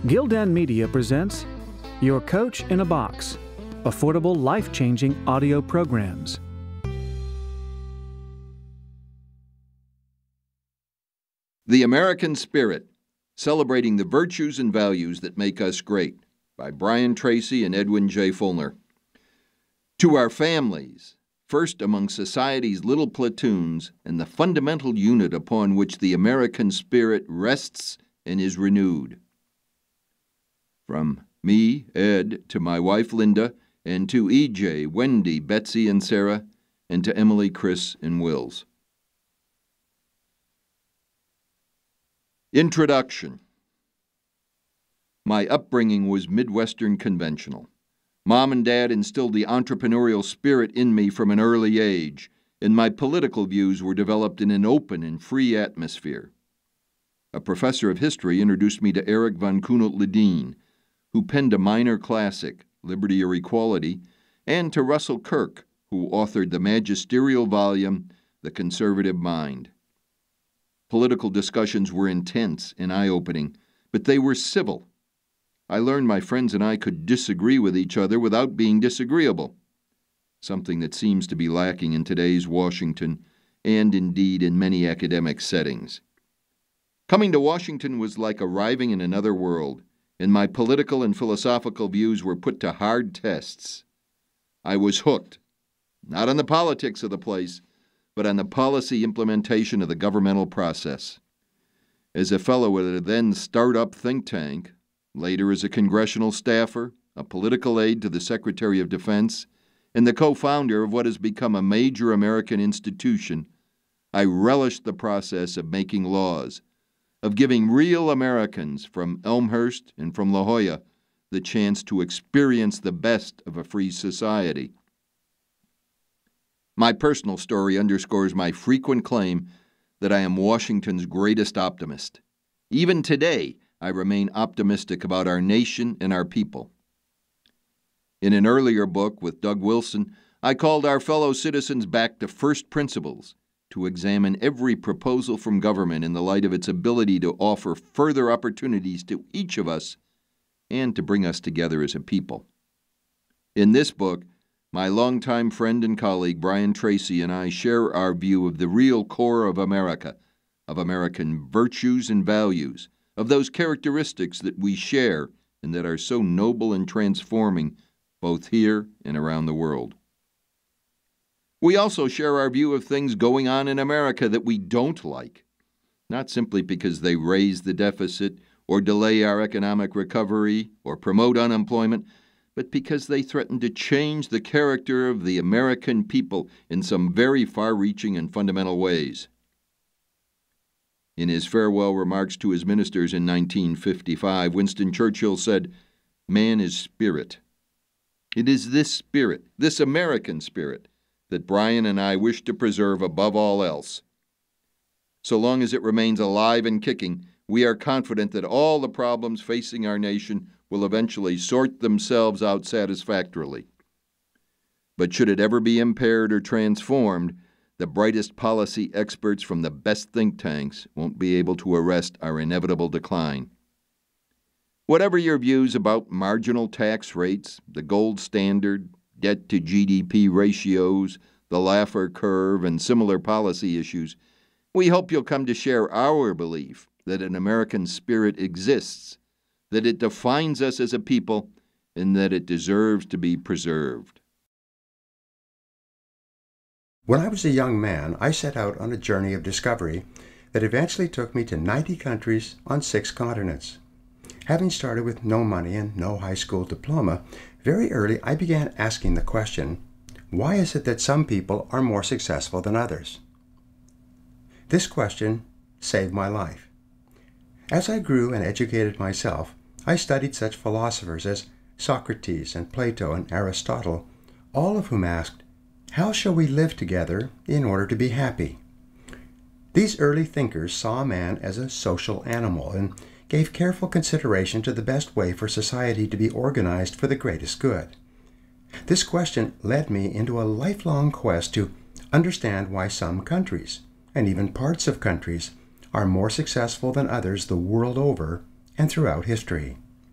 Gildan Media presents Your Coach in a Box, affordable, life-changing audio programs. The American Spirit, Celebrating the Virtues and Values That Make Us Great, by Brian Tracy and Edwin J. Feulner. To our families, first among society's little platoons and the fundamental unit upon which the American spirit rests and is renewed. From me, Ed, to my wife Linda, and to EJ, Wendy, Betsy, and Sarah, and to Emily, Chris, and Wills. Introduction. My upbringing was Midwestern conventional. Mom and Dad instilled the entrepreneurial spirit in me from an early age, and my political views were developed in an open and free atmosphere. A professor of history introduced me to Eric von Kuhnelt-Ledeen, who penned a minor classic, Liberty or Equality, and to Russell Kirk, who authored the magisterial volume, The Conservative Mind. Political discussions were intense and eye-opening, but they were civil. I learned my friends and I could disagree with each other without being disagreeable, something that seems to be lacking in today's Washington and indeed in many academic settings. Coming to Washington was like arriving in another world, and my political and philosophical views were put to hard tests. I was hooked, not on the politics of the place, but on the policy implementation of the governmental process. As a fellow at a then start-up think tank, later as a congressional staffer, a political aide to the Secretary of Defense, and the co-founder of what has become a major American institution, I relished the process of making laws, of giving real Americans from Elmhurst and from La Jolla the chance to experience the best of a free society. My personal story underscores my frequent claim that I am Washington's greatest optimist. Even today, I remain optimistic about our nation and our people. In an earlier book with Doug Wilson, I called our fellow citizens back to first principles, to examine every proposal from government in the light of its ability to offer further opportunities to each of us and to bring us together as a people. In this book, my longtime friend and colleague Brian Tracy and I share our view of the real core of America, of American virtues and values, of those characteristics that we share and that are so noble and transforming both here and around the world. We also share our view of things going on in America that we don't like, not simply because they raise the deficit or delay our economic recovery or promote unemployment, but because they threaten to change the character of the American people in some very far-reaching and fundamental ways. In his farewell remarks to his ministers in 1955, Winston Churchill said, "Man is spirit. It is this spirit, this American spirit, that Brian and I wish to preserve above all else. So long as it remains alive and kicking, we are confident that all the problems facing our nation will eventually sort themselves out satisfactorily. But should it ever be impaired or transformed, the brightest policy experts from the best think tanks won't be able to arrest our inevitable decline. Whatever your views about marginal tax rates, the gold standard, debt to GDP ratios, the Laffer curve, and similar policy issues, we hope you'll come to share our belief that an American spirit exists, that it defines us as a people, and that it deserves to be preserved." When I was a young man, I set out on a journey of discovery that eventually took me to 90 countries on 6 continents. Having started with no money and no high school diploma, very early I began asking the question, why is it that some people are more successful than others? This question saved my life. As I grew and educated myself, I studied such philosophers as Socrates and Plato and Aristotle, all of whom asked, how shall we live together in order to be happy? These early thinkers saw man as a social animal and gave careful consideration to the best way for society to be organized for the greatest good. This question led me into a lifelong quest to understand why some countries, and even parts of countries, are more successful than others the world over and throughout history.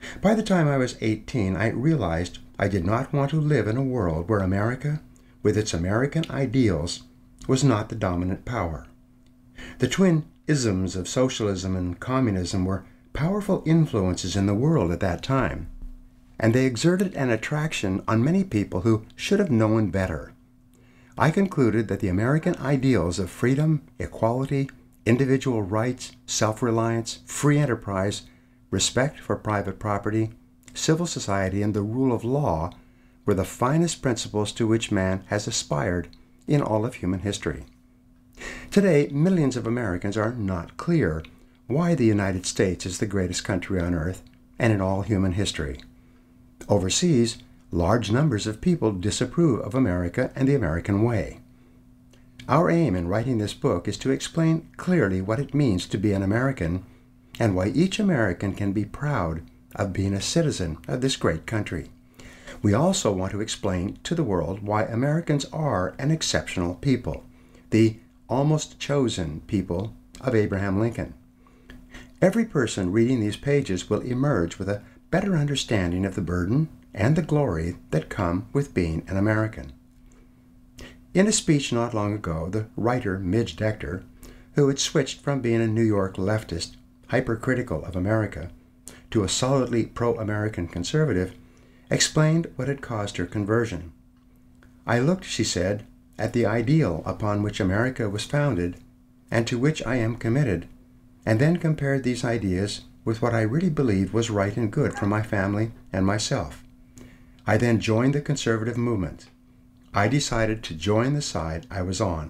By the time I was 18, I realized I did not want to live in a world where America, with its American ideals, was not the dominant power. The twin isms of socialism and communism were powerful influences in the world at that time, and they exerted an attraction on many people who should have known better. I concluded that the American ideals of freedom, equality, individual rights, self-reliance, free enterprise, respect for private property, civil society, and the rule of law were the finest principles to which man has aspired in all of human history. Today, millions of Americans are not clear why the United States is the greatest country on earth and in all human history. Overseas, large numbers of people disapprove of America and the American way. Our aim in writing this book is to explain clearly what it means to be an American and why each American can be proud of being a citizen of this great country. We also want to explain to the world why Americans are an exceptional people, the almost chosen people of Abraham Lincoln. Every person reading these pages will emerge with a better understanding of the burden and the glory that come with being an American. In a speech not long ago, the writer Midge Decter, who had switched from being a New York leftist, hypercritical of America, to a solidly pro-American conservative, explained what had caused her conversion. I looked, she said, at the ideal upon which America was founded and to which I am committed, and then compared these ideas with what I really believed was right and good for my family and myself. I then joined the conservative movement. I decided to join the side I was on.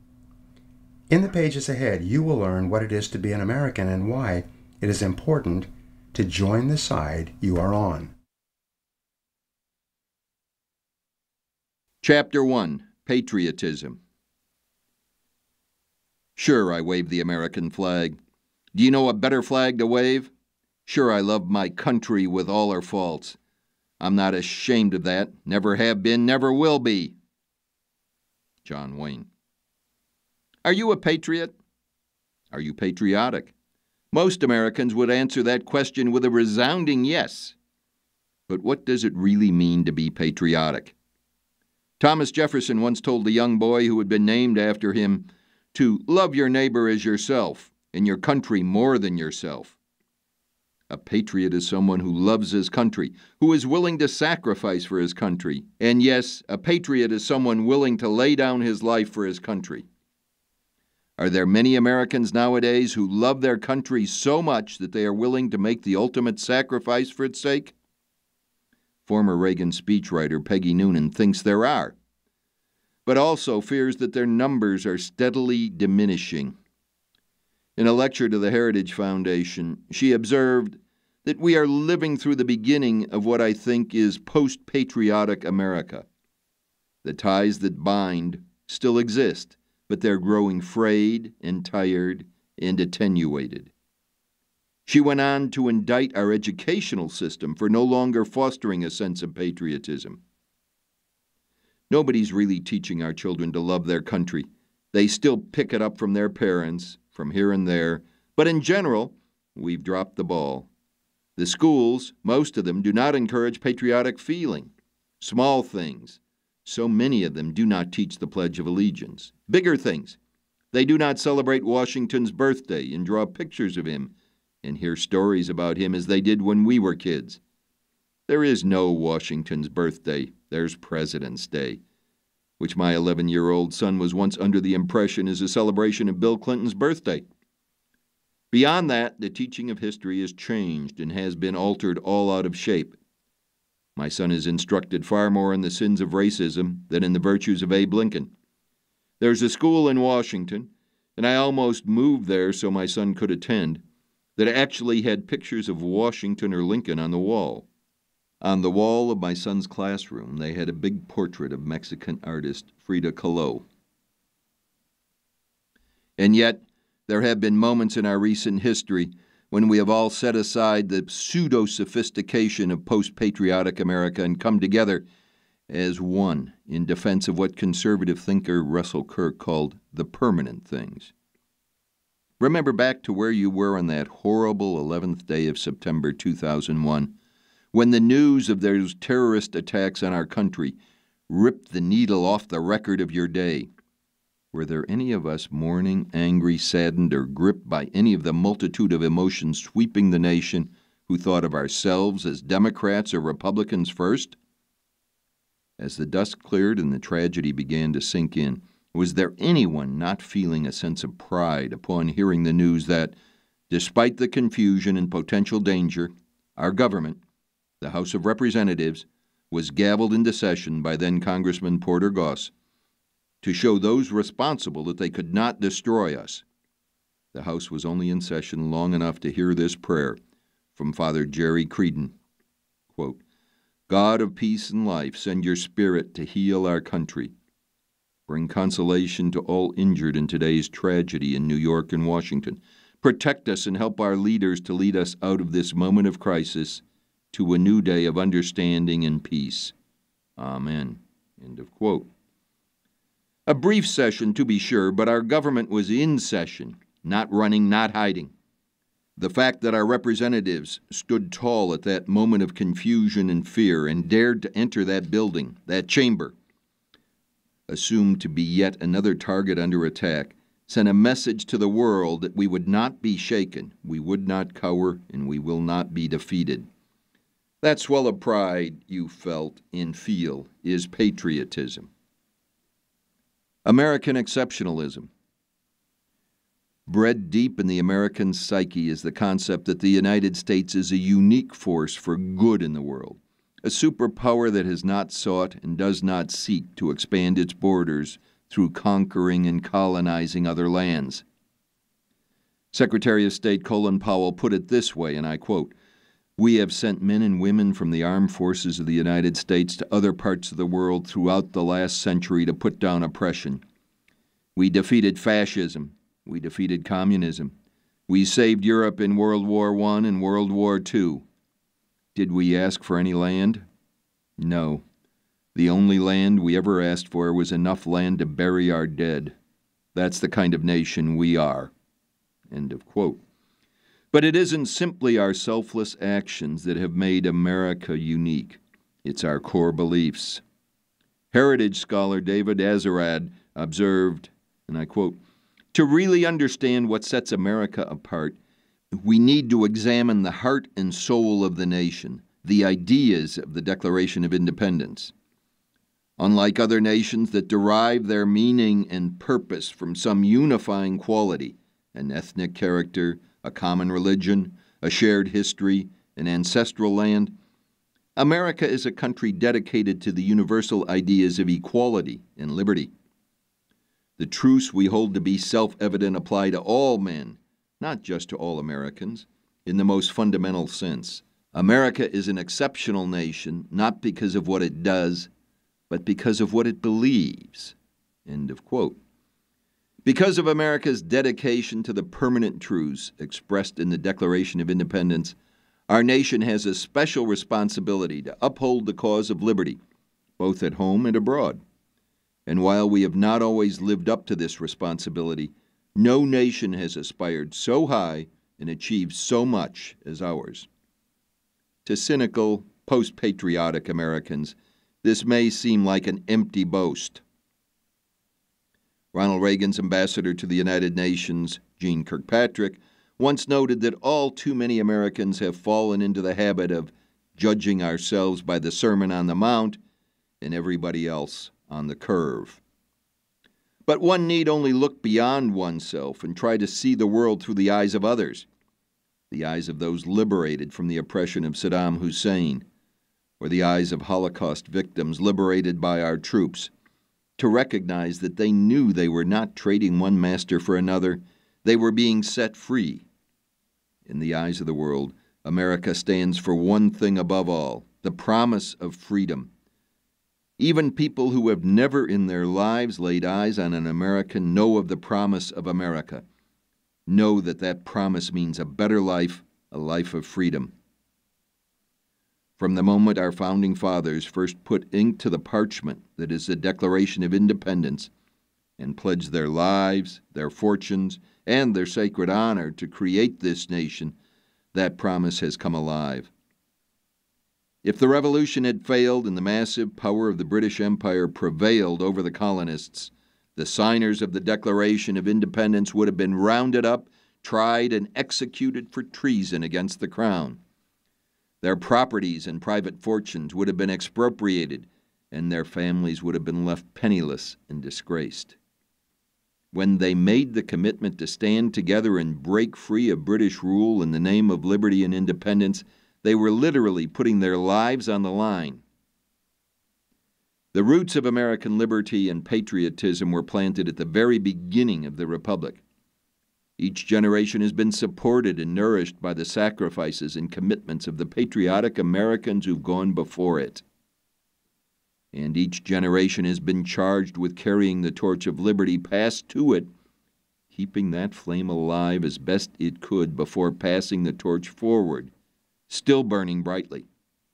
In the pages ahead, you will learn what it is to be an American and why it is important to join the side you are on. Chapter 1, Patriotism. Sure, I wave the American flag. Do you know a better flag to wave? Sure, I love my country with all her faults. I'm not ashamed of that. Never have been, never will be. John Wayne. Are you a patriot? Are you patriotic? Most Americans would answer that question with a resounding yes. But what does it really mean to be patriotic? Thomas Jefferson once told a young boy who had been named after him to love your neighbor as yourself and your country more than yourself. A patriot is someone who loves his country, who is willing to sacrifice for his country. And yes, a patriot is someone willing to lay down his life for his country. Are there many Americans nowadays who love their country so much that they are willing to make the ultimate sacrifice for its sake? Former Reagan speechwriter Peggy Noonan thinks there are, but also fears that their numbers are steadily diminishing. In a lecture to the Heritage Foundation, she observed that we are living through the beginning of what I think is post-patriotic America. The ties that bind still exist, but they're growing frayed and tired and attenuated. She went on to indict our educational system for no longer fostering a sense of patriotism. Nobody's really teaching our children to love their country. They still pick it up from their parents, from here and there, but in general, we've dropped the ball. The schools, most of them, do not encourage patriotic feeling. Small things, so many of them do not teach the Pledge of Allegiance. Bigger things, they do not celebrate Washington's birthday and draw pictures of him and hear stories about him as they did when we were kids. There is no Washington's birthday. There's President's Day, which my 11-year-old son was once under the impression is a celebration of Bill Clinton's birthday. Beyond that, the teaching of history has changed and has been altered all out of shape. My son is instructed far more in the sins of racism than in the virtues of Abe Lincoln. There's a school in Washington, and I almost moved there so my son could attend, that actually had pictures of Washington or Lincoln on the wall. On the wall of my son's classroom, they had a big portrait of Mexican artist Frida Kahlo. And yet, there have been moments in our recent history when we have all set aside the pseudo-sophistication of post-patriotic America and come together as one in defense of what conservative thinker Russell Kirk called the permanent things. Remember back to where you were on that horrible 11th day of September 2001, when the news of those terrorist attacks on our country ripped the needle off the record of your day? Were there any of us mourning, angry, saddened, or gripped by any of the multitude of emotions sweeping the nation who thought of ourselves as Democrats or Republicans first? As the dust cleared and the tragedy began to sink in, was there anyone not feeling a sense of pride upon hearing the news that, despite the confusion and potential danger, our government, the House of Representatives, was gavelled into session by then Congressman Porter Goss to show those responsible that they could not destroy us? The House was only in session long enough to hear this prayer from Father Jerry Creedon. Quote, God of peace and life, send your Spirit to heal our country. Bring consolation to all injured in today's tragedy in New York and Washington. Protect us and help our leaders to lead us out of this moment of crisis to a new day of understanding and peace. Amen. End of quote. A brief session, to be sure, but our government was in session, not running, not hiding. The fact that our representatives stood tall at that moment of confusion and fear and dared to enter that building, that chamber, assumed to be yet another target under attack, sent a message to the world that we would not be shaken, we would not cower, and we will not be defeated. That swell of pride you felt and feel is patriotism. American exceptionalism. Bred deep in the American psyche is the concept that the United States is a unique force for good in the world, a superpower that has not sought and does not seek to expand its borders through conquering and colonizing other lands. Secretary of State Colin Powell put it this way, and I quote, "We have sent men and women from the armed forces of the United States to other parts of the world throughout the last century to put down oppression. We defeated fascism. We defeated communism. We saved Europe in World War I and World War II. Did we ask for any land? No. The only land we ever asked for was enough land to bury our dead. That's the kind of nation we are." End of quote. But it isn't simply our selfless actions that have made America unique. It's our core beliefs. Heritage scholar David Azarad observed, and I quote, "To really understand what sets America apart, we need to examine the heart and soul of the nation, the ideas of the Declaration of Independence. Unlike other nations that derive their meaning and purpose from some unifying quality, an ethnic character, a common religion, a shared history, an ancestral land, America is a country dedicated to the universal ideas of equality and liberty. The truths we hold to be self-evident apply to all men, not just to all Americans, in the most fundamental sense. America is an exceptional nation, not because of what it does, but because of what it believes." End of quote. Because of America's dedication to the permanent truths expressed in the Declaration of Independence, our nation has a special responsibility to uphold the cause of liberty, both at home and abroad. And while we have not always lived up to this responsibility, no nation has aspired so high and achieved so much as ours. To cynical, post-patriotic Americans, this may seem like an empty boast. Ronald Reagan's ambassador to the United Nations, Jeane Kirkpatrick, once noted that all too many Americans have fallen into the habit of judging ourselves by the Sermon on the Mount and everybody else on the curve. But one need only look beyond oneself and try to see the world through the eyes of others, the eyes of those liberated from the oppression of Saddam Hussein, or the eyes of Holocaust victims liberated by our troops, to recognize that they knew they were not trading one master for another, they were being set free. In the eyes of the world, America stands for one thing above all, the promise of freedom. Even people who have never in their lives laid eyes on an American know of the promise of America, know that that promise means a better life, a life of freedom. From the moment our founding fathers first put ink to the parchment that is the Declaration of Independence and pledged their lives, their fortunes, and their sacred honor to create this nation, that promise has come alive. If the revolution had failed and the massive power of the British Empire prevailed over the colonists, the signers of the Declaration of Independence would have been rounded up, tried, and executed for treason against the Crown. Their properties and private fortunes would have been expropriated, and their families would have been left penniless and disgraced. When they made the commitment to stand together and break free of British rule in the name of liberty and independence, they were literally putting their lives on the line. The roots of American liberty and patriotism were planted at the very beginning of the Republic. Each generation has been supported and nourished by the sacrifices and commitments of the patriotic Americans who've gone before it. And each generation has been charged with carrying the torch of liberty passed to it, keeping that flame alive as best it could before passing the torch forward, still burning brightly.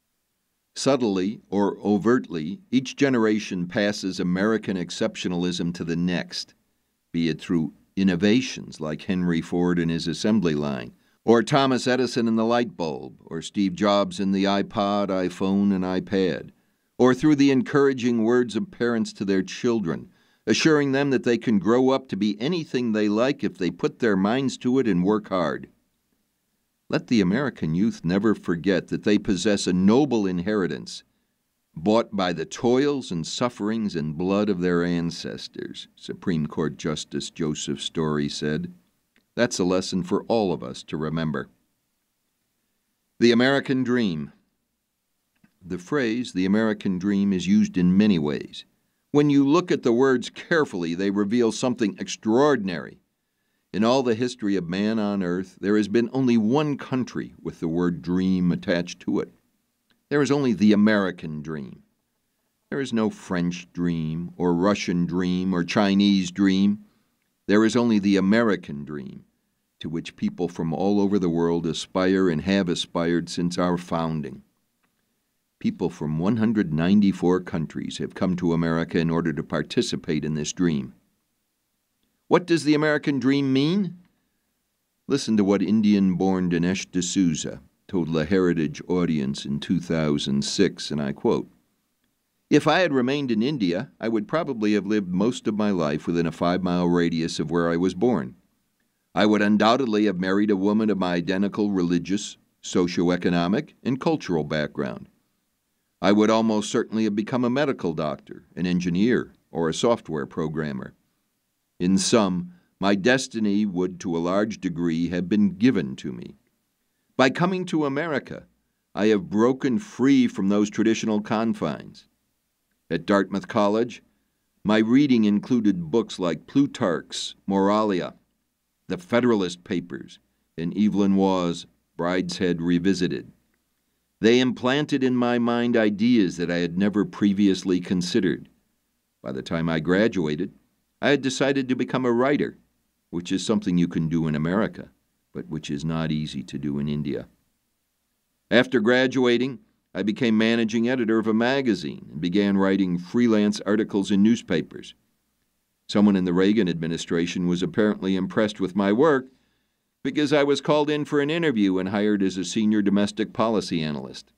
Subtly or overtly, each generation passes American exceptionalism to the next, be it through innovations like Henry Ford and his assembly line, or Thomas Edison and the light bulb, or Steve Jobs and the iPod, iPhone, and iPad, or through the encouraging words of parents to their children, assuring them that they can grow up to be anything they like if they put their minds to it and work hard. Let the American youth never forget that they possess a noble inheritance, bought by the toils and sufferings and blood of their ancestors, Supreme Court Justice Joseph Story said. That's a lesson for all of us to remember. The American Dream. The phrase, the American dream, is used in many ways. When you look at the words carefully, they reveal something extraordinary. In all the history of man on earth, there has been only one country with the word dream attached to it. There is only the American dream. There is no French dream, or Russian dream, or Chinese dream. There is only the American dream, to which people from all over the world aspire and have aspired since our founding. People from 194 countries have come to America in order to participate in this dream. What does the American dream mean? Listen to what Indian-born Dinesh D'Souza told the Heritage audience in 2006, and I quote, "If I had remained in India, I would probably have lived most of my life within a 5-mile radius of where I was born. I would undoubtedly have married a woman of my identical religious, socioeconomic, and cultural background. I would almost certainly have become a medical doctor, an engineer, or a software programmer. In sum, my destiny would to a large degree have been given to me. By coming to America, I have broken free from those traditional confines. At Dartmouth College, my reading included books like Plutarch's Moralia, the Federalist Papers, and Evelyn Waugh's Brideshead Revisited. They implanted in my mind ideas that I had never previously considered. By the time I graduated, I had decided to become a writer, which is something you can do in America, but which is not easy to do in India. After graduating, I became managing editor of a magazine and began writing freelance articles in newspapers. Someone in the Reagan administration was apparently impressed with my work because I was called in for an interview and hired as a senior domestic policy analyst.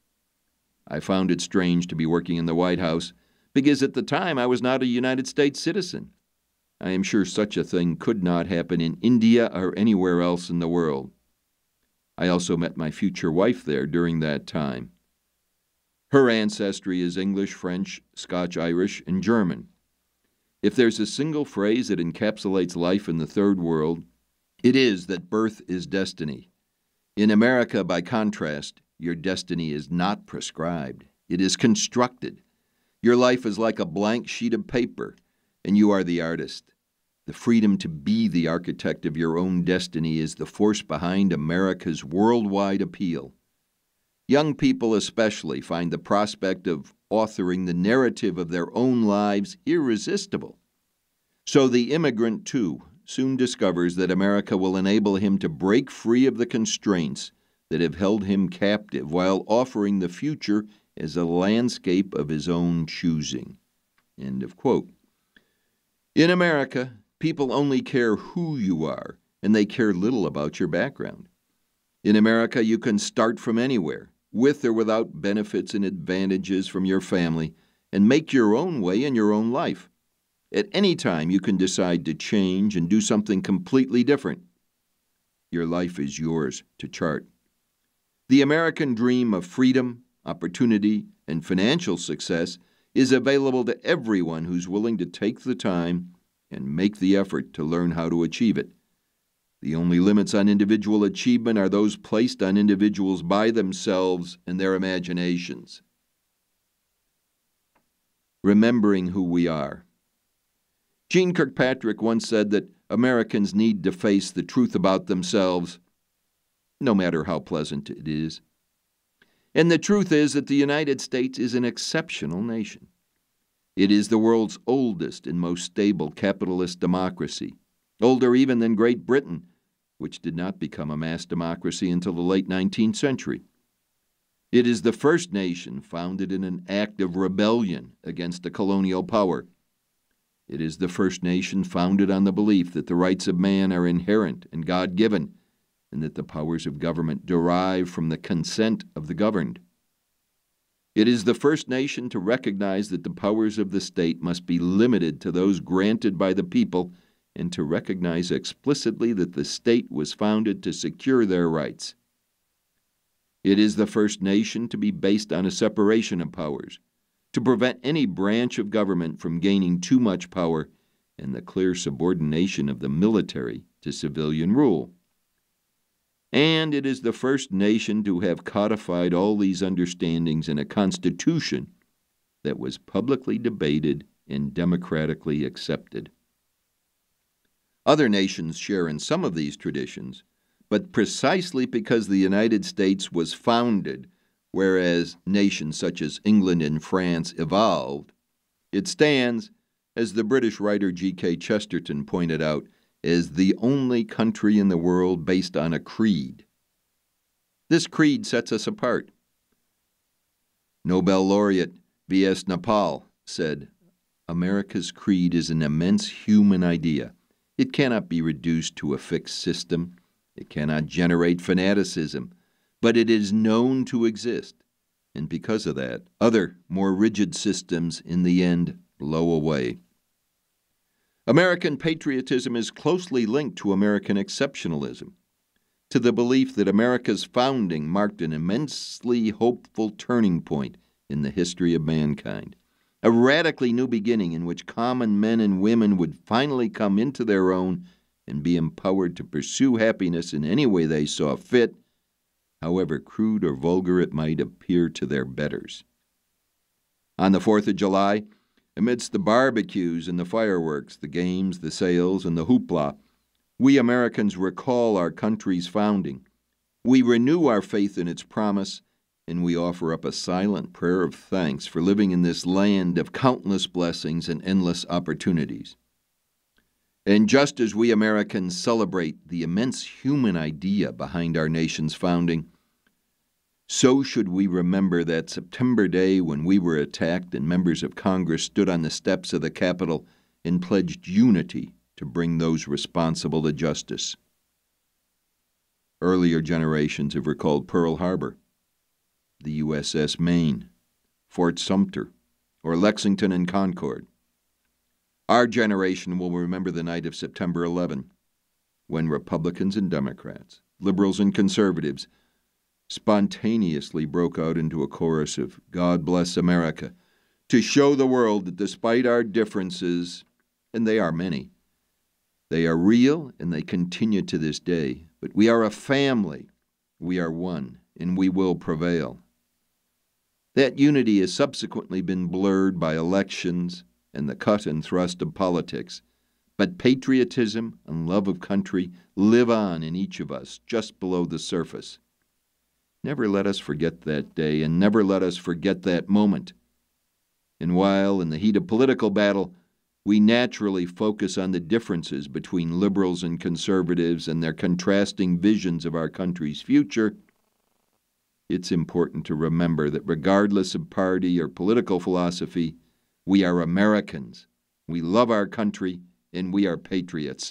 I found it strange to be working in the White House because at the time I was not a United States citizen. I am sure such a thing could not happen in India or anywhere else in the world. I also met my future wife there during that time. Her ancestry is English, French, Scotch-Irish, and German. If there's a single phrase that encapsulates life in the Third World, it is that birth is destiny. In America, by contrast, your destiny is not prescribed. It is constructed. Your life is like a blank sheet of paper, and you are the artist. The freedom to be the architect of your own destiny is the force behind America's worldwide appeal. Young people especially find the prospect of authoring the narrative of their own lives irresistible. So the immigrant, too, soon discovers that America will enable him to break free of the constraints that have held him captive while offering the future as a landscape of his own choosing." End of quote. In America, people only care who you are, and they care little about your background. In America, you can start from anywhere, with or without benefits and advantages from your family, and make your own way in your own life. At any time, you can decide to change and do something completely different. Your life is yours to chart. The American dream of freedom, opportunity, and financial success is available to everyone who's willing to take the time and make the effort to learn how to achieve it. The only limits on individual achievement are those placed on individuals by themselves and their imaginations. Remembering who we are. Jeane Kirkpatrick once said that Americans need to face the truth about themselves, no matter how pleasant it is. And the truth is that the United States is an exceptional nation. It is the world's oldest and most stable capitalist democracy, older even than Great Britain, which did not become a mass democracy until the late 19th century. It is the first nation founded in an act of rebellion against a colonial power. It is the first nation founded on the belief that the rights of man are inherent and God-given, and that the powers of government derive from the consent of the governed. It is the first nation to recognize that the powers of the state must be limited to those granted by the people, and to recognize explicitly that the state was founded to secure their rights. It is the first nation to be based on a separation of powers, to prevent any branch of government from gaining too much power, and the clear subordination of the military to civilian rule. And it is the first nation to have codified all these understandings in a constitution that was publicly debated and democratically accepted. Other nations share in some of these traditions, but precisely because the United States was founded, whereas nations such as England and France evolved, it stands, as the British writer G.K. Chesterton pointed out, as the only country in the world based on a creed. This creed sets us apart. Nobel laureate V.S. Naipaul said, "America's creed is an immense human idea. It cannot be reduced to a fixed system. It cannot generate fanaticism, but it is known to exist. And because of that, other, more rigid systems in the end blow away." American patriotism is closely linked to American exceptionalism, to the belief that America's founding marked an immensely hopeful turning point in the history of mankind, a radically new beginning in which common men and women would finally come into their own and be empowered to pursue happiness in any way they saw fit, however crude or vulgar it might appear to their betters. On the 4th of July, amidst the barbecues and the fireworks, the games, the sales, and the hoopla, we Americans recall our country's founding. We renew our faith in its promise, and we offer up a silent prayer of thanks for living in this land of countless blessings and endless opportunities. And just as we Americans celebrate the immense human idea behind our nation's founding, so should we remember that September day when we were attacked and members of Congress stood on the steps of the Capitol and pledged unity to bring those responsible to justice. Earlier generations have recalled Pearl Harbor, the USS Maine, Fort Sumter, or Lexington and Concord. Our generation will remember the night of September 11, when Republicans and Democrats, liberals and conservatives, spontaneously broke out into a chorus of "God Bless America," to show the world that despite our differences, and they are many, they are real and they continue to this day, but we are a family, we are one, and we will prevail. That unity has subsequently been blurred by elections and the cut and thrust of politics, but patriotism and love of country live on in each of us just below the surface. Never let us forget that day, and never let us forget that moment. And while, in the heat of political battle, we naturally focus on the differences between liberals and conservatives and their contrasting visions of our country's future, it's important to remember that regardless of party or political philosophy, we are Americans, we love our country, and we are patriots.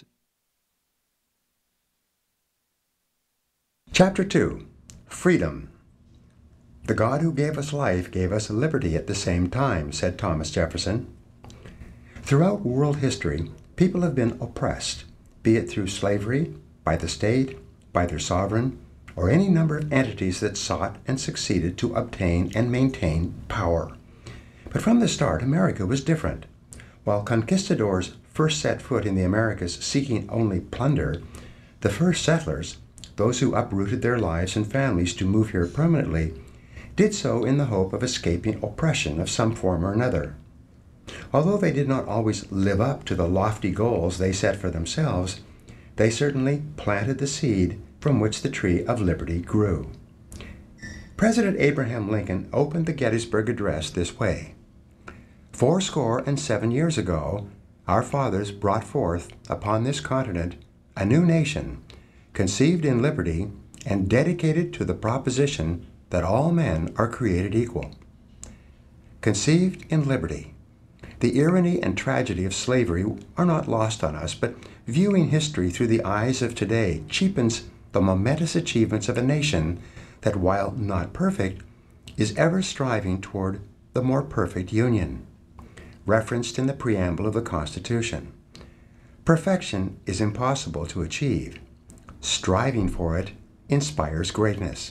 Chapter 2. Freedom. "The God who gave us life gave us liberty at the same time," said Thomas Jefferson. Throughout world history, people have been oppressed, be it through slavery, by the state, by their sovereign, or any number of entities that sought and succeeded to obtain and maintain power. But from the start, America was different. While conquistadors first set foot in the Americas seeking only plunder, the first settlers, those who uprooted their lives and families to move here permanently, did so in the hope of escaping oppression of some form or another. Although they did not always live up to the lofty goals they set for themselves, they certainly planted the seed from which the tree of liberty grew. President Abraham Lincoln opened the Gettysburg Address this way: "Fourscore and 7 years ago, our fathers brought forth upon this continent a new nation, conceived in liberty and dedicated to the proposition that all men are created equal." Conceived in liberty. The irony and tragedy of slavery are not lost on us, but viewing history through the eyes of today cheapens the momentous achievements of a nation that, while not perfect, is ever striving toward the more perfect union, referenced in the preamble of the Constitution. Perfection is impossible to achieve. Striving for it inspires greatness.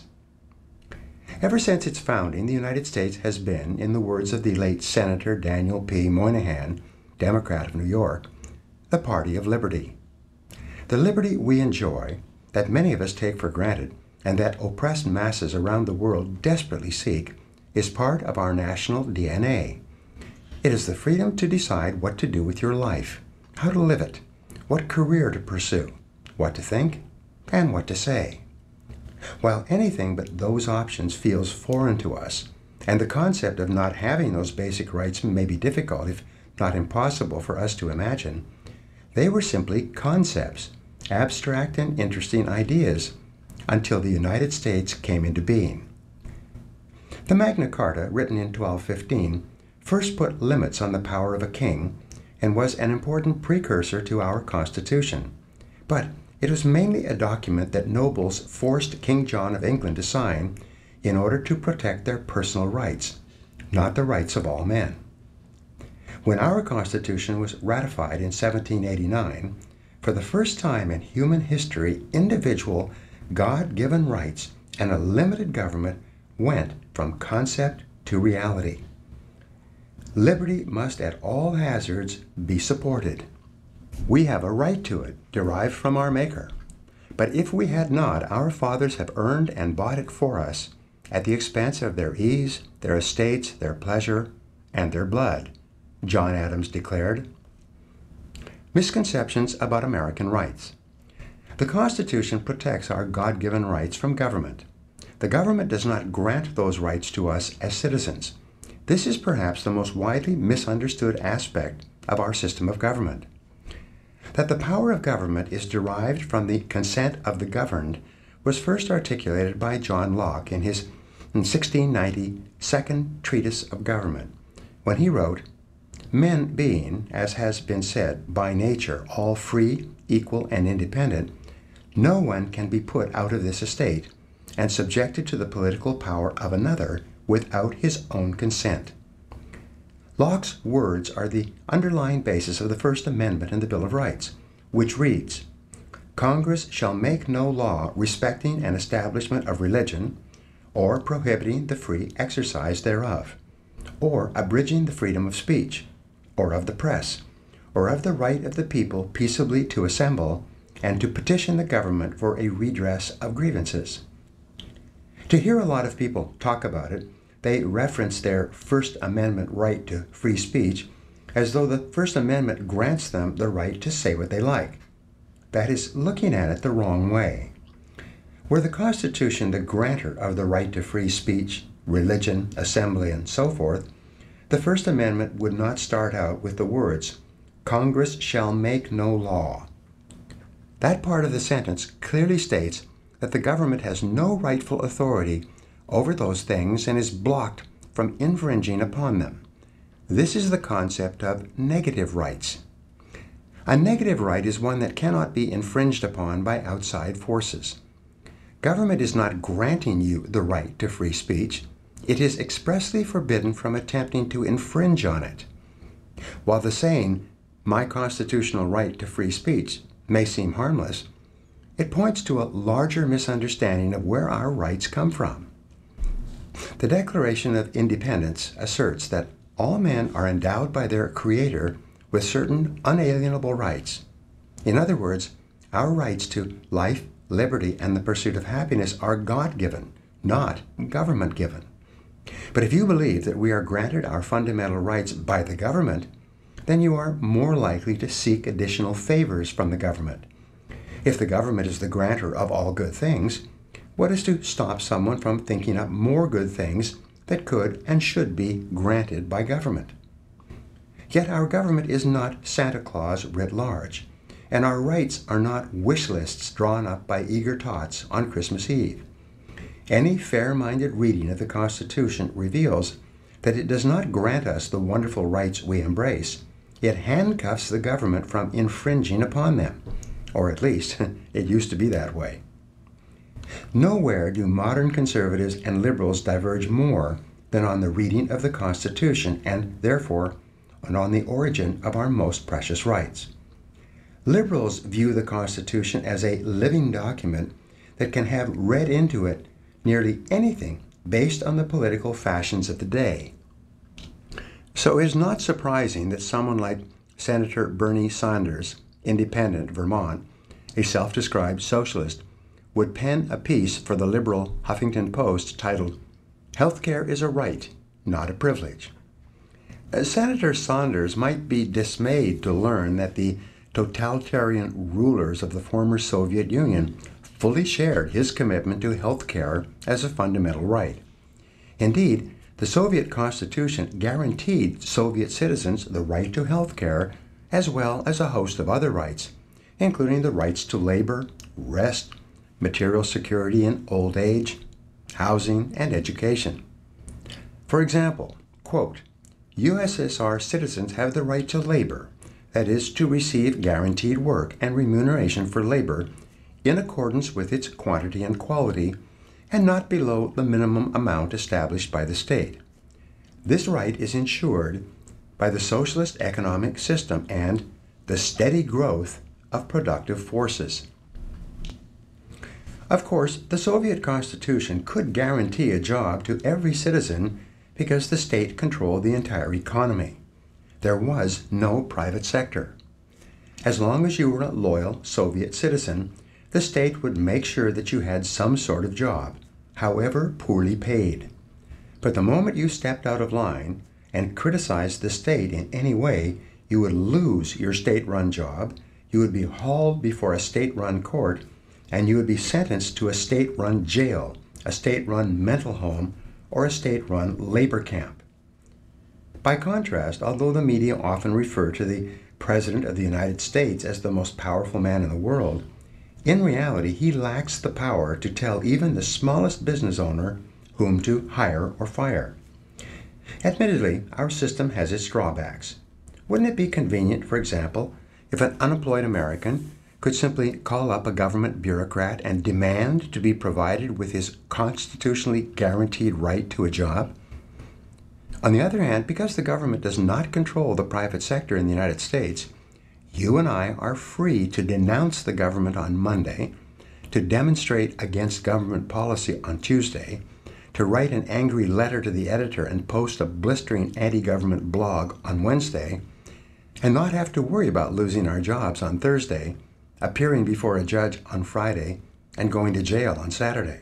Ever since its founding, the United States has been, in the words of the late Senator Daniel P. Moynihan, Democrat of New York, the party of liberty. The liberty we enjoy, that many of us take for granted, and that oppressed masses around the world desperately seek, is part of our national DNA. It is the freedom to decide what to do with your life, how to live it, what career to pursue, what to think, and what to say. While anything but those options feels foreign to us, and the concept of not having those basic rights may be difficult, if not impossible, for us to imagine, they were simply concepts, abstract and interesting ideas, until the United States came into being. The Magna Carta, written in 1215, first put limits on the power of a king and was an important precursor to our Constitution. But it was mainly a document that nobles forced King John of England to sign in order to protect their personal rights, not the rights of all men. When our Constitution was ratified in 1789, for the first time in human history, individual, God-given rights and a limited government went from concept to reality. Liberty must at all hazards be supported. We have a right to it, derived from our Maker. But if we had not, our fathers have earned and bought it for us at the expense of their ease, their estates, their pleasure, and their blood, John Adams declared. Misconceptions about American rights. The Constitution protects our God-given rights from government. The government does not grant those rights to us as citizens. This is perhaps the most widely misunderstood aspect of our system of government. That the power of government is derived from the consent of the governed was first articulated by John Locke in his 1690 Second Treatise of Government, when he wrote, "Men being, as has been said, by nature all free, equal, and independent, no one can be put out of this estate and subjected to the political power of another without his own consent." Locke's words are the underlying basis of the First Amendment in the Bill of Rights, which reads, "Congress shall make no law respecting an establishment of religion, or prohibiting the free exercise thereof, or abridging the freedom of speech, or of the press, or of the right of the people peaceably to assemble, and to petition the government for a redress of grievances." To hear a lot of people talk about it, they reference their First Amendment right to free speech as though the First Amendment grants them the right to say what they like. That is looking at it the wrong way. Were the Constitution the grantor of the right to free speech, religion, assembly, and so forth, the First Amendment would not start out with the words, "Congress shall make no law." That part of the sentence clearly states that the government has no rightful authority over those things and is blocked from infringing upon them. This is the concept of negative rights. A negative right is one that cannot be infringed upon by outside forces. Government is not granting you the right to free speech. It is expressly forbidden from attempting to infringe on it. While the saying, "my constitutional right to free speech," may seem harmless, it points to a larger misunderstanding of where our rights come from. The Declaration of Independence asserts that all men are endowed by their Creator with certain unalienable rights. In other words, our rights to life, liberty, and the pursuit of happiness are God-given, not government-given. But if you believe that we are granted our fundamental rights by the government, then you are more likely to seek additional favors from the government. If the government is the grantor of all good things, what is to stop someone from thinking up more good things that could and should be granted by government? Yet our government is not Santa Claus writ large, and our rights are not wish lists drawn up by eager tots on Christmas Eve. Any fair-minded reading of the Constitution reveals that it does not grant us the wonderful rights we embrace. It handcuffs the government from infringing upon them, or at least it used to be that way. Nowhere do modern conservatives and liberals diverge more than on the reading of the Constitution and, therefore, on the origin of our most precious rights. Liberals view the Constitution as a living document that can have read into it nearly anything based on the political fashions of the day. So it is not surprising that someone like Senator Bernie Sanders, Independent, Vermont, a self-described socialist, would pen a piece for the liberal Huffington Post titled, "Healthcare is a Right, Not a Privilege." Senator Sanders might be dismayed to learn that the totalitarian rulers of the former Soviet Union fully shared his commitment to health care as a fundamental right. Indeed, the Soviet Constitution guaranteed Soviet citizens the right to health care as well as a host of other rights, including the rights to labor, rest, material security in old age, housing, and education. For example, quote, "USSR citizens have the right to labor, that is, to receive guaranteed work and remuneration for labor in accordance with its quantity and quality, and not below the minimum amount established by the state. This right is ensured by the socialist economic system and the steady growth of productive forces." Of course, the Soviet Constitution could guarantee a job to every citizen because the state controlled the entire economy. There was no private sector. As long as you were a loyal Soviet citizen, the state would make sure that you had some sort of job, however poorly paid. But the moment you stepped out of line and criticized the state in any way, you would lose your state-run job, you would be hauled before a state-run court, and you would be sentenced to a state-run jail, a state-run mental home, or a state-run labor camp. By contrast, although the media often refer to the President of the United States as the most powerful man in the world, in reality he lacks the power to tell even the smallest business owner whom to hire or fire. Admittedly, our system has its drawbacks. Wouldn't it be convenient, for example, if an unemployed American could simply call up a government bureaucrat and demand to be provided with his constitutionally guaranteed right to a job? On the other hand, because the government does not control the private sector in the United States, you and I are free to denounce the government on Monday, to demonstrate against government policy on Tuesday, to write an angry letter to the editor and post a blistering anti-government blog on Wednesday, and not have to worry about losing our jobs on Thursday, appearing before a judge on Friday, and going to jail on Saturday.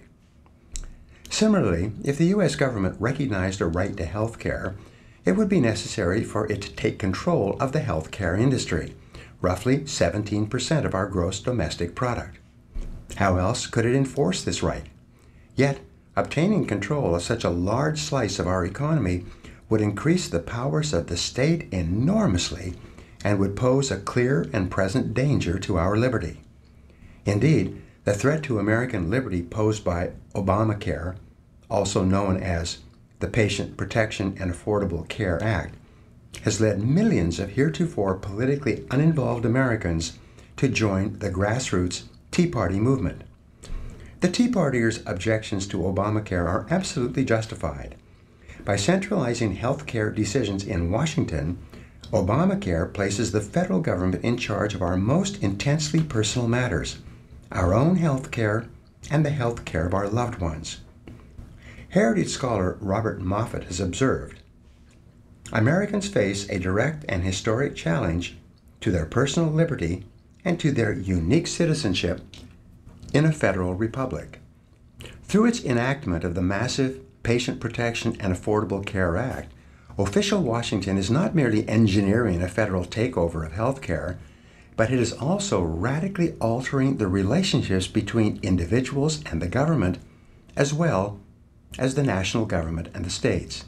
Similarly, if the U.S. government recognized a right to health care, it would be necessary for it to take control of the health care industry, roughly 17% of our gross domestic product. How else could it enforce this right? Yet, obtaining control of such a large slice of our economy would increase the powers of the state enormously and would pose a clear and present danger to our liberty. Indeed, the threat to American liberty posed by Obamacare, also known as the Patient Protection and Affordable Care Act, has led millions of heretofore politically uninvolved Americans to join the grassroots Tea Party movement. The Tea Partiers' objections to Obamacare are absolutely justified. By centralizing health care decisions in Washington, Obamacare places the federal government in charge of our most intensely personal matters, our own health care and the health care of our loved ones. Heritage scholar Robert Moffat has observed, Americans face a direct and historic challenge to their personal liberty and to their unique citizenship in a federal republic. Through its enactment of the massive Patient Protection and Affordable Care Act, official Washington is not merely engineering a federal takeover of health care, but it is also radically altering the relationships between individuals and the government, as well as the national government and the states.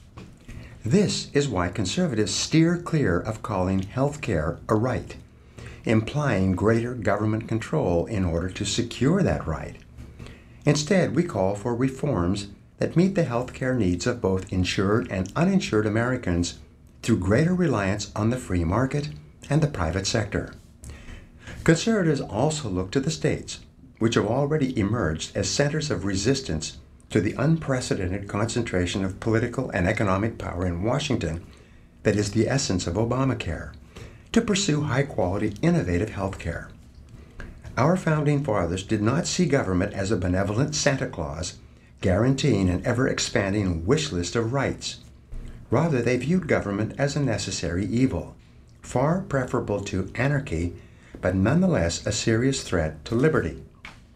This is why conservatives steer clear of calling health care a right, implying greater government control in order to secure that right. Instead, we call for reforms that meet the health care needs of both insured and uninsured Americans through greater reliance on the free market and the private sector. Conservatives also look to the states, which have already emerged as centers of resistance to the unprecedented concentration of political and economic power in Washington that is the essence of Obamacare, to pursue high-quality, innovative health care. Our founding fathers did not see government as a benevolent Santa Claus guaranteeing an ever-expanding wish list of rights. Rather, they viewed government as a necessary evil, far preferable to anarchy, but nonetheless a serious threat to liberty.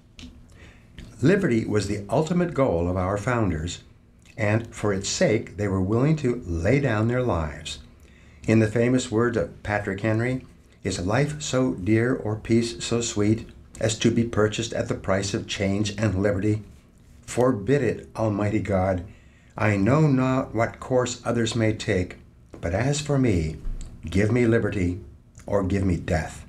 Liberty was the ultimate goal of our founders, and for its sake they were willing to lay down their lives. In the famous words of Patrick Henry, "Is life so dear or peace so sweet as to be purchased at the price of change and liberty? Forbid it, Almighty God. I know not what course others may take, but as for me, give me liberty or give me death."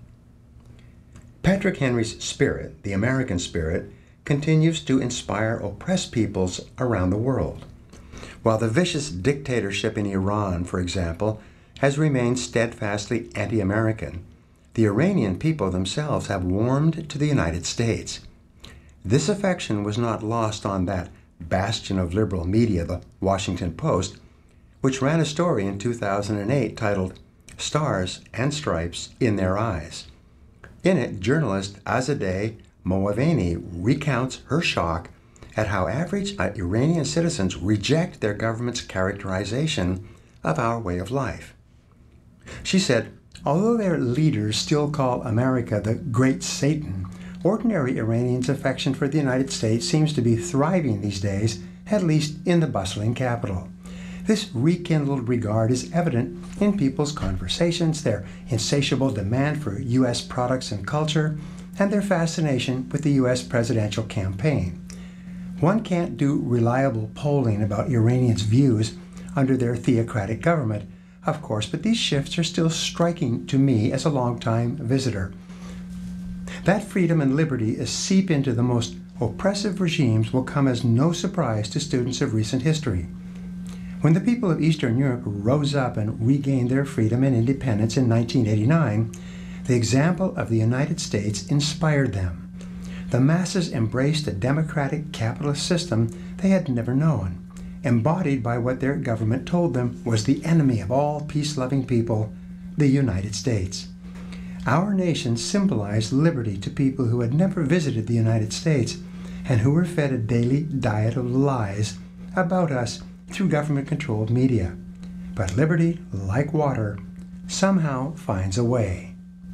Patrick Henry's spirit, the American spirit, continues to inspire oppressed peoples around the world. While the vicious dictatorship in Iran, for example, has remained steadfastly anti-American, the Iranian people themselves have warmed to the United States. This affection was not lost on that bastion of liberal media, the Washington Post, which ran a story in 2008 titled "Stars and Stripes in Their Eyes." In it, journalist Azadeh Moaveni recounts her shock at how average Iranian citizens reject their government's characterization of our way of life. She said, although their leaders still call America the Great Satan, ordinary Iranians' affection for the United States seems to be thriving these days, at least in the bustling capital. This rekindled regard is evident in people's conversations, their insatiable demand for U.S. products and culture, and their fascination with the U.S. presidential campaign. One can't do reliable polling about Iranians' views under their theocratic government, of course, but these shifts are still striking to me as a longtime visitor. That freedom and liberty as seep into the most oppressive regimes will come as no surprise to students of recent history. When the people of Eastern Europe rose up and regained their freedom and independence in 1989, the example of the United States inspired them. The masses embraced a democratic capitalist system they had never known, embodied by what their government told them was the enemy of all peace-loving people, the United States. Our nation symbolized liberty to people who had never visited the United States and who were fed a daily diet of lies about us through government-controlled media. But liberty, like water, somehow finds a way.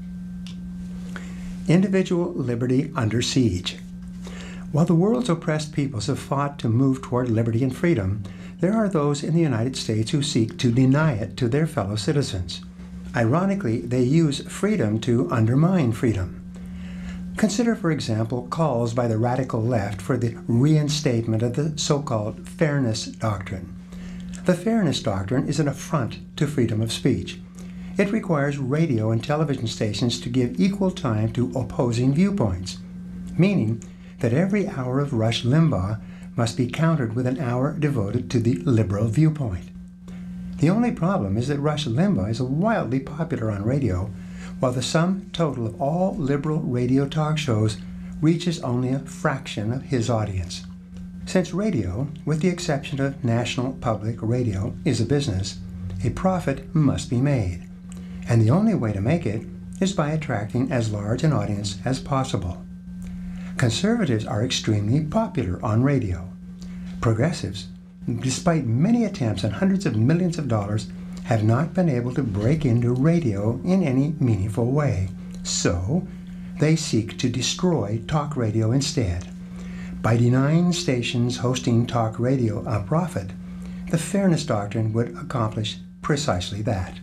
Individual liberty under siege. While the world's oppressed peoples have fought to move toward liberty and freedom, there are those in the United States who seek to deny it to their fellow citizens. Ironically, they use freedom to undermine freedom. Consider, for example, calls by the radical left for the reinstatement of the so-called fairness doctrine. The fairness doctrine is an affront to freedom of speech. It requires radio and television stations to give equal time to opposing viewpoints, meaning that every hour of Rush Limbaugh must be countered with an hour devoted to the liberal viewpoint. The only problem is that Rush Limbaugh is wildly popular on radio, while the sum total of all liberal radio talk shows reaches only a fraction of his audience. Since radio, with the exception of National Public Radio, is a business, a profit must be made, and the only way to make it is by attracting as large an audience as possible. Conservatives are extremely popular on radio. Progressives, despite many attempts and hundreds of millions of dollars, have not been able to break into radio in any meaningful way. So, they seek to destroy talk radio instead. By denying stations hosting talk radio a profit, the Fairness Doctrine would accomplish precisely that.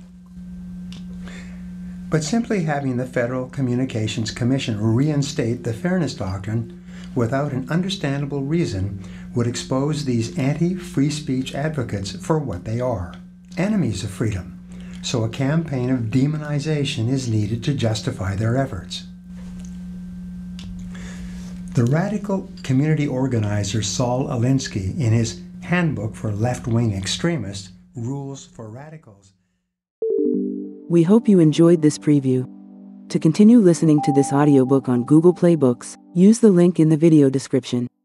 But simply having the Federal Communications Commission reinstate the Fairness Doctrine without an understandable reason would expose these anti-free speech advocates for what they are, enemies of freedom. So a campaign of demonization is needed to justify their efforts. The radical community organizer Saul Alinsky, in his Handbook for Left-Wing Extremists, Rules for Radicals. We hope you enjoyed this preview. To continue listening to this audiobook on Google Play Books, use the link in the video description.